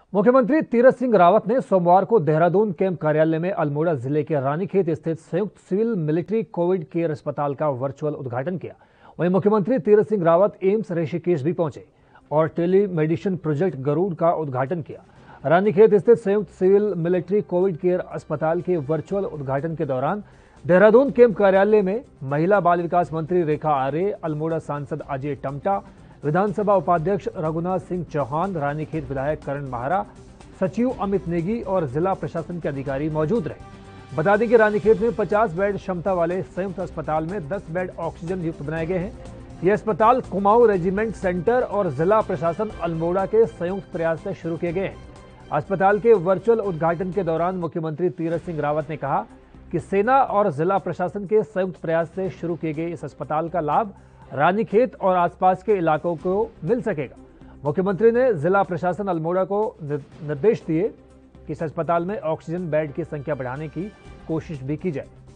मुख्यमंत्री तीरथ सिंह रावत ने सोमवार को देहरादून कैंप कार्यालय में अल्मोड़ा जिले के रानीखेत स्थित संयुक्त सिविल मिलिट्री कोविड केयर अस्पताल का वर्चुअल उद्घाटन किया। वहीं मुख्यमंत्री तीरथ सिंह रावत एम्स ऋषिकेश भी पहुंचे और टेली मेडिसिन प्रोजेक्ट गरुड़ का उद्घाटन किया। रानीखेत स्थित संयुक्त सिविल मिलिट्री कोविड केयर अस्पताल के वर्चुअल उद्घाटन के दौरान देहरादून कैंप कार्यालय में महिला बाल विकास मंत्री रेखा आर्य, अल्मोड़ा सांसद अजय टमटा, विधानसभा उपाध्यक्ष रघुनाथ सिंह चौहान, रानीखेत विधायक करण माहरा, सचिव अमित नेगी और जिला प्रशासन के अधिकारी मौजूद रहे। बता दें कि रानीखेत में 50 बेड क्षमता वाले संयुक्त अस्पताल में 10 बेड ऑक्सीजन युक्त बनाए गए हैं। यह अस्पताल कुमाऊं रेजिमेंट सेंटर और जिला प्रशासन अल्मोड़ा के संयुक्त प्रयास से शुरू किए गए हैं। अस्पताल के वर्चुअल उद्घाटन के दौरान मुख्यमंत्री तीरथ सिंह रावत ने कहा कि सेना और जिला प्रशासन के संयुक्त प्रयास से शुरू किए गए इस अस्पताल का लाभ रानीखेत और आसपास के इलाकों को मिल सकेगा। मुख्यमंत्री ने जिला प्रशासन अल्मोड़ा को निर्देश दिए कि इस अस्पताल में ऑक्सीजन बेड की संख्या बढ़ाने की कोशिश भी की जाए।